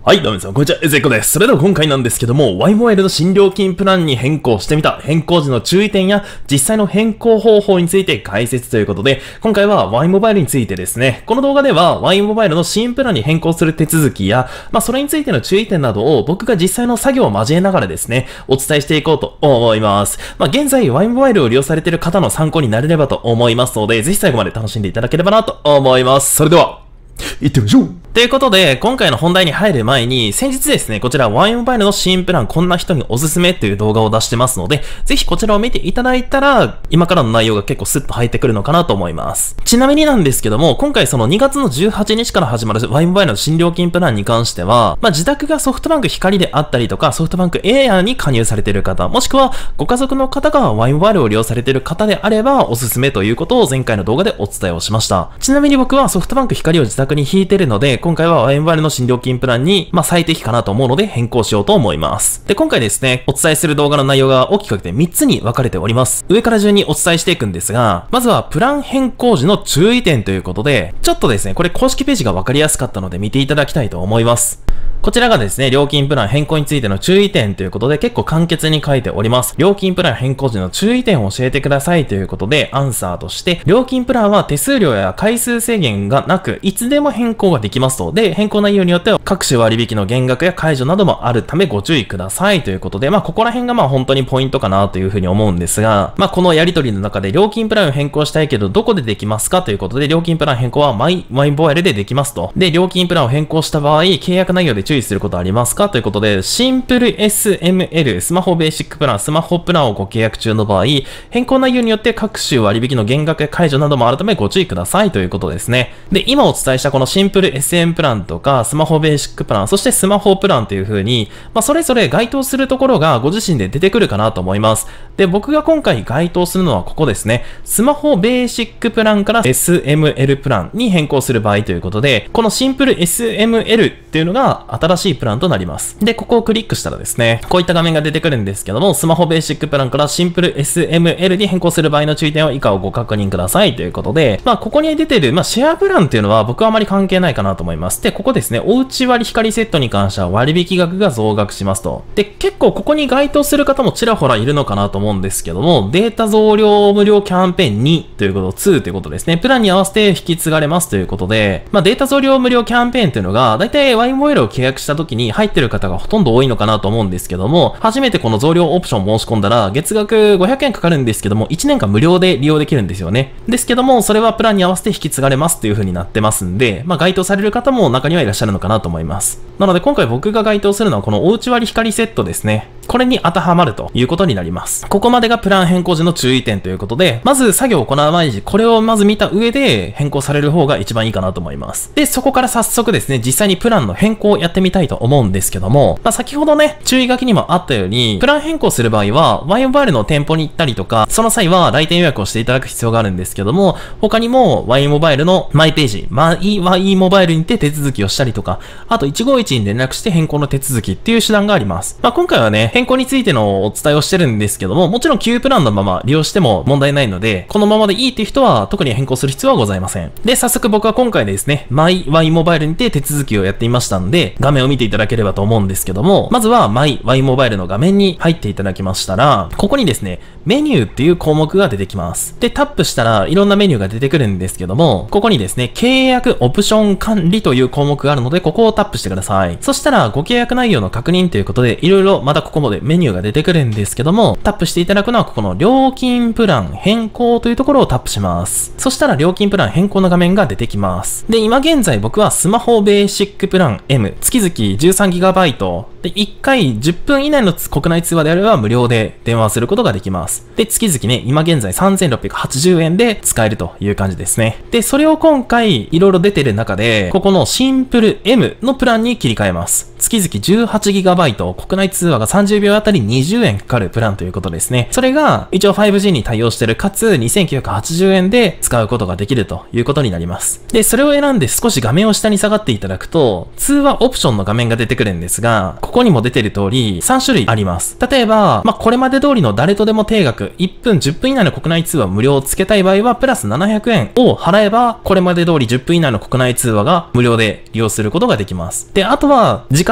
はい、どうも皆さん、こんにちは、エコです。それでは今回なんですけども、Y モバイルの新料金プランに変更してみた、変更時の注意点や、実際の変更方法について解説ということで、今回は Y モバイルについてですね、この動画では Y モバイルの新プランに変更する手続きや、それについての注意点などを僕が実際の作業を交えながらですね、お伝えしていこうと思います。現在 Y モバイルを利用されている方の参考になれればと思いますので、ぜひ最後まで楽しんでいただければなと思います。それでは、行ってみましょう。ということで、今回の本題に入る前に、先日ですね、こちら Y モバイルの新プランこんな人におすすめという動画を出してますので、ぜひこちらを見ていただいたら、今からの内容が結構スッと入ってくるのかなと思います。ちなみになんですけども、今回その2月の18日から始まる Y モバイルの新料金プランに関しては、自宅がソフトバンク光であったりとか、ソフトバンクエアに加入されている方、もしくはご家族の方が Y モバイルを利用されている方であれば、おすすめということを前回の動画でお伝えをしました。ちなみに僕はソフトバンク光を自宅に引いているので、今回は Y モバイルの新料金プランに、最適かなと思うので変更しようと思います。で、今回ですね、お伝えする動画の内容が大きく分けて3つに分かれております。上から順にお伝えしていくんですが、まずはプラン変更時の注意点ということで、ちょっとですね、これ公式ページが分かりやすかったので見ていただきたいと思います。こちらがですね、料金プラン変更についての注意点ということで結構簡潔に書いております。料金プラン変更時の注意点を教えてくださいということで、アンサーとして、料金プランは手数料や回数制限がなく、いつでも変更ができますと。で、変更内容によっては各種割引の減額や解除などもあるためご注意くださいということで、ここら辺が本当にポイントかなというふうに思うんですが、このやり取りの中で料金プランを変更したいけど、どこでできますかということで、料金プラン変更はマイモバイルでできますと。で、料金プランを変更した場合、契約内容で注意することはありますかということで、シンプル SML、スマホベーシックプラン、スマホプランをご契約中の場合、変更内容によって各種割引の減額や解除などもあるためご注意くださいということですね。で、今お伝えしたこのシンプル SM プランとか、スマホベーシックプラン、そしてスマホプランという風に、それぞれ該当するところがご自身で出てくるかなと思います。で、僕が今回該当するのはここですね。スマホベーシックプランから SML プランに変更する場合ということで、このシンプル SML っていうのが新しいプランとなります。で、ここをクリックしたらですね、こういった画面が出てくるんですけども、スマホベーシックプランからシンプル SML に変更する場合の注意点を以下をご確認くださいということで、ここに出ている、シェアプランっていうのは僕はあまり関係ないかなと思います。で、ここですね、おうち割光セットに関しては割引額が増額しますと。で、結構ここに該当する方もちらほらいるのかなと思うんですけども、データ増量無料キャンペーン2ということ、2ということですね。プランに合わせて引き継がれますということで、データ増量無料キャンペーンというのが、だいたい Y モバイルを契約した時に入ってる方がほとんど多いのかなと思うんですけども、初めてこの増量オプションを申し込んだら、月額500円かかるんですけども、1年間無料で利用できるんですよね。ですけども、それはプランに合わせて引き継がれますという風になってますんで、該当される方も中にはいらっしゃるのかなと思います。なので今回僕が該当するのはこのおうち割光セットですね。これに当てはまるということになります。ここまでがプラン変更時の注意点ということで、まず作業を行う前にこれをまず見た上で変更される方が一番いいかなと思います。で、そこから早速ですね、実際にプランの変更をやってみたいと思うんですけども、先ほどね、注意書きにもあったように、プラン変更する場合は、Y モバイルの店舗に行ったりとか、その際は来店予約をしていただく必要があるんですけども、他にも Y モバイルのマイページ、Y モバイルにて手続きをしたりとか、あと151に連絡して変更の手続きっていう手段があります。今回はね、変更についてのお伝えをしてるんですけども、もちろん旧プランのまま利用しても問題ないので、このままでいいっていう人は特に変更する必要はございません。で、早速僕は今回ですね、Y モバイルにて手続きをやってみましたので、画面を見ていただければと思うんですけども、まずは Y モバイルの画面に入っていただきましたら、ここにですね、メニューっていう項目が出てきます。で、タップしたらいろんなメニューが出てくるんですけども、ここにですね、契約オプション管理という項目があるので、ここをタップしてください。そしたら、ご契約内容の確認ということで、いろいろまたここまでメニューが出てくるんですけども、タップしていただくのはここの料金プラン変更というところをタップします。そしたら料金プラン変更の画面が出てきます。で、今現在僕はスマホベーシックプラン M、月々 13GB、で、1回10分以内の国内通話であれば無料で電話することができます。で、月々ね、今現在3680円で使えるという感じですね。で、それを今回いろいろ出てる中で、ここのシンプル M のプランに切り替えます。月々 18GB、国内通話が30秒あたり20円かかるプランということですね。それが一応 5G に対応してるかつ2980円で使うことができるということになります。で、それを選んで少し画面を下に下がっていただくと、通話オプションの画面が出てくるんですが、ここにも出てる通り3種類あります。例えば、これまで通りの誰とでも定額1分10分以内の国内通話無料をつけたい場合はプラス700円を払えば、これまで通り10分以内の国内通話が無料で利用することができます。で、あとは時間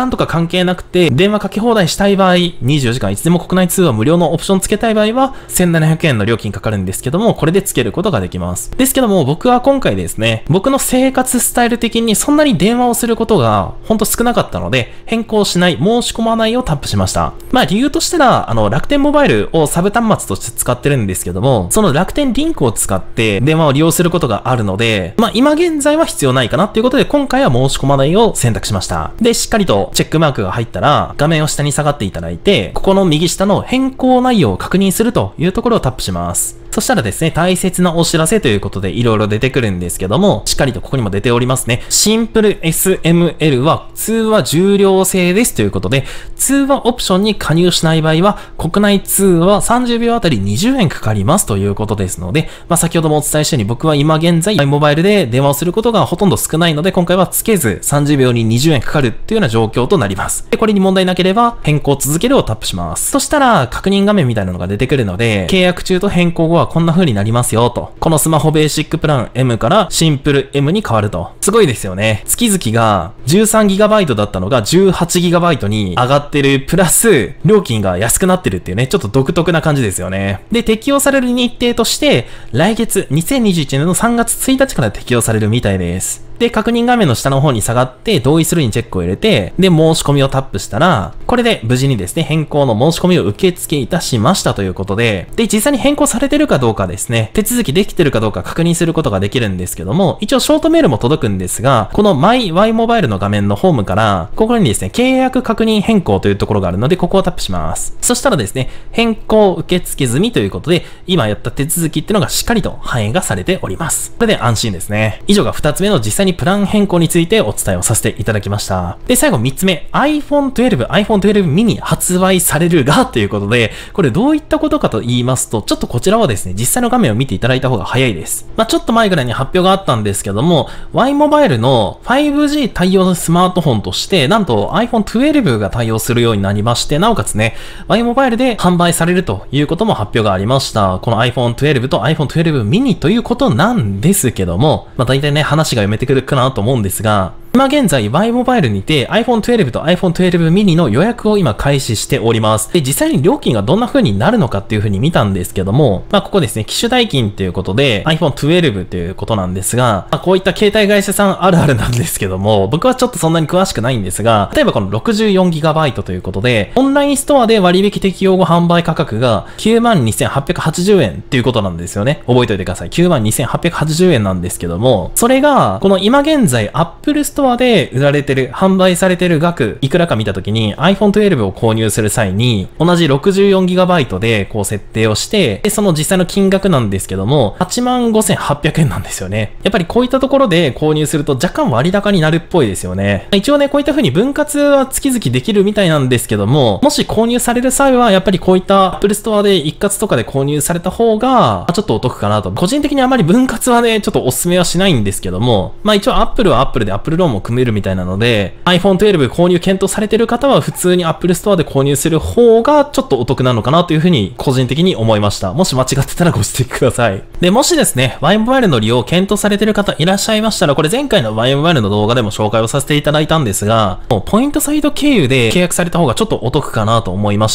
間とか関係なくて、電話かけ放題したい場合、24時間いつでも国内通話無料のオプションつけたい場合は、1700円の料金かかるんですけども、これでつけることができます。ですけども、僕は今回ですね、僕の生活スタイル的にそんなに電話をすることがほんと少なかったので、変更しない、申し込まないをタップしました。理由としたら、楽天モバイルをサブ端末として使ってるんですけども、その楽天リンクを使って電話を利用することがあるので、今現在は必要ないかなっていうことで、今回は申し込まないを選択しました。で、しっかりとチェックマークが入ったら、画面を下に下がっていただいて、ここの右下の変更内容を確認するというところをタップします。そしたらですね、大切なお知らせということでいろいろ出てくるんですけども、しっかりとここにも出ておりますね。シンプル SML は通話重量制ですということで、通話オプションに加入しない場合は、国内通話30秒あたり20円かかりますということですので、先ほどもお伝えしたように僕は今現在、モバイルで電話をすることがほとんど少ないので、今回はつけず30秒に20円かかるっていうような状況となります。で、これに問題なければ、変更続けるをタップします。そしたら、確認画面みたいなのが出てくるので、契約中と変更後はこんな風になりますよと。このスマホベーシックプラン M からシンプル M に変わると。すごいですよね。月々が 13GB だったのが 18GB に上がってるプラス、料金が安くなってるっていうね、ちょっと独特な感じですよね。で、適用される日程として、来月2021年の3月1日から適用されるみたいです。で、確認画面の下の方に下がって、同意するにチェックを入れて、で、申し込みをタップしたら、これで無事にですね、変更の申し込みを受付いたしましたということで、で、実際に変更されてるかどうかですね、手続きできてるかどうか確認することができるんですけども、一応ショートメールも届くんですが、この Myモバイルの画面のホームから、ここにですね、契約確認変更というところがあるので、ここをタップします。そしたらですね、変更受付済みということで、今やった手続きっていうのがしっかりと反映がされております。これで安心ですね。以上が2つ目の実際にプラン変更についてお伝えをさせていただきました。で、最後3つ目、iPhone 12 mini 発売されるがということで、これどういったことかと言いますと、ちょっとこちらはですね、実際の画面を見ていただいた方が早いです。ちょっと前ぐらいに発表があったんですけども、Y モバイルの 5G 対応スマートフォンとして、なんと iPhone 12が対応するようになりまして、なおかつね、Y モバイルで販売されるということも発表がありました。この iPhone 12と iPhone 12 mini ということなんですけども、大体ね、話が読めてくるかなと思うんですが、今現在 Y モバイルにて iPhone 12と iPhone 12 mini の予約を今開始しております。で、実際に料金がどんな風になるのかっていう風に見たんですけども、ここですね、機種代金っていうことで iPhone 12ということなんですが、こういった携帯会社さんあるあるなんですけども、僕はちょっとそんなに詳しくないんですが、例えばこの 64GB ということで、オンラインストアで割引適用後販売価格が 92,880 円っていうことなんですよね。覚えておいてください。92,880 円なんですけども、それが、この今現在 Apple ストアで売られてる、販売されてる額、いくらか見たときに iPhone 12を購入する際に、同じ 64GB でこう設定をして、で、その実際の金額なんですけども、85,800 円なんですよね。やっぱりこういったところで購入すると若干割高になるっぽいですよね。一応ね、こういった風に分割は月々できるみたいなんですけども、もし購入される際は、やっぱりこういった Apple ストアで一括とかで購入された方が、ちょっとお得かなと。個人的にあまり分割はね、ちょっとお勧めはしないんですけども、一応 Apple は Apple で Apple ローンも組めるみたいなので、iPhone 12購入検討されている方は普通に Apple ストアで購入する方がちょっとお得なのかなというふうに個人的に思いました。もし間違ってたらご指摘ください。で、もしですね、Y モバイルの利用を検討されている方いらっしゃいましたら、これ前回の Y モバイルの動画でも紹介をさせていただいたんですが、もうポイントサイト経由で契約された方がちょっとお得かなと思いまして、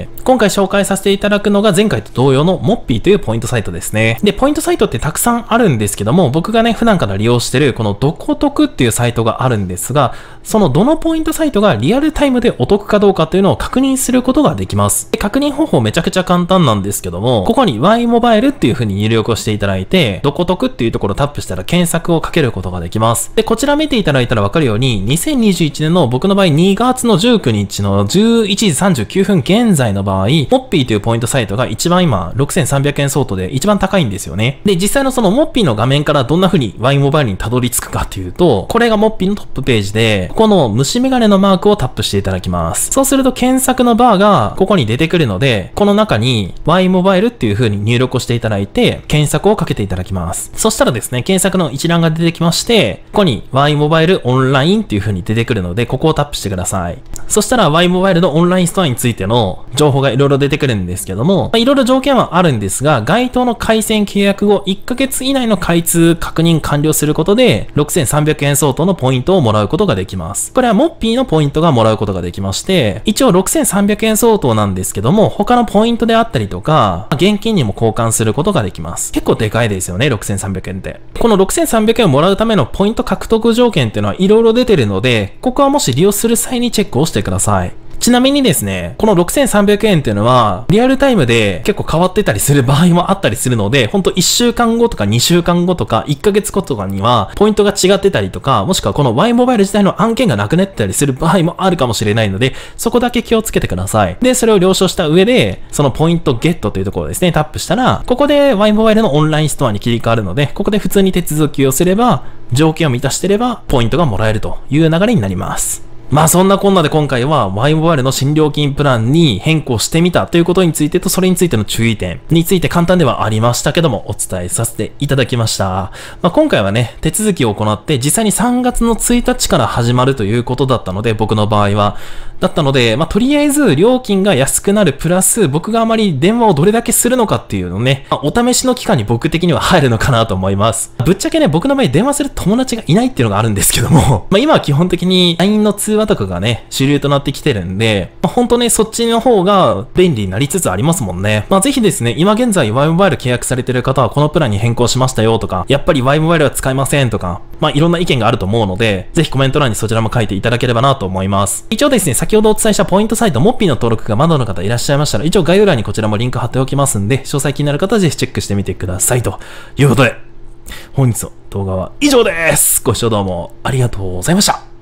今回紹介させていただくのが前回と同様の Moppy というポイントサイトですね。で、ポイントサイトってたくさんあるんですけども、僕がね、普段から利用してるこのどこ得っていうサイトがあるんですが、そのどのポイントサイトがリアルタイムでお得かどうかっていうのを確認することができます。で、確認方法めちゃくちゃ簡単なんですけども、ここに Y モバイルっていう風に入力をしていただいて、どこ得っていうところをタップしたら検索をかけることができます。で、こちら見ていただいたらわかるように、2021年の僕の場合2月の19日の11時39分現在の場合、Moppy というポイントサイトが一番今6300円相当で一番高いんですよね。で、実際のその Moppy の画面からどんな風に Y モバイルにたどり着くかっていうと、これが Moppy のトップページで、この虫眼鏡のマークをタップしていただきます。そうすると検索のバーがここに出てくるので、この中に Y モバイルっていう風に入力をしていただいて、検索をかけていただきます。そしたらですね、検索の一覧が出てきまして、ここに Y モバイルオンラインっていう風に出てくるので、ここをタップしてください。 そしたら Y モバイルのオンラインストアについての情報がいろいろ出てくるんですけども、いろいろ条件はあるんですが、該当の回線契約後1ヶ月以内の開通確認完了することで、6300円相当のポイントをもらうことができます。これはモッピーのポイントがもらうことができまして、一応6300円相当なんですけども、他のポイントであったりとか、現金にも交換することができます。結構でかいですよね、6300円って。この6300円をもらうためのポイント獲得条件っていうのはいろいろ出てるので、ここはもし利用する際にチェックをしてください。ちなみにですね、この6300円っていうのは、リアルタイムで結構変わってたりする場合もあったりするので、ほんと1週間後とか2週間後とか1ヶ月後とかには、ポイントが違ってたりとか、もしくはこの Y モバイル自体の案件がなくなってたりする場合もあるかもしれないので、そこだけ気をつけてください。で、それを了承した上で、そのポイントゲットというところですね、タップしたら、ここで Y モバイルのオンラインストアに切り替わるので、ここで普通に手続きをすれば、条件を満たしてれば、ポイントがもらえるという流れになります。まあそんなこんなで今回は Y モバイルの新料金プランに変更してみたということについてとそれについての注意点について簡単ではありましたけどもお伝えさせていただきました。まあ今回はね手続きを行って実際に3月の1日から始まるということだったので僕の場合はだったのでまあとりあえず料金が安くなるプラス僕があまり電話をどれだけするのかっていうのをね、まあ、お試しの期間に僕的には入るのかなと思います。ぶっちゃけね僕の場合電話する友達がいないっていうのがあるんですけどもまあ今は基本的に LINE の通話とかがね主流となってきてるんで、まあ、本当ね、そっちの方が便利になりつつありますもんね。まあ、ぜひですね、今現在 Y モバイル契約されてる方はこのプランに変更しましたよとか、やっぱり Y モバイルは使えませんとか、まあ、いろんな意見があると思うので、ぜひコメント欄にそちらも書いていただければなと思います。一応ですね、先ほどお伝えしたポイントサイト、モッピーの登録がまだの方いらっしゃいましたら、一応概要欄にこちらもリンク貼っておきますんで、詳細気になる方はぜひチェックしてみてください。ということで、本日の動画は以上です。ご視聴どうもありがとうございました。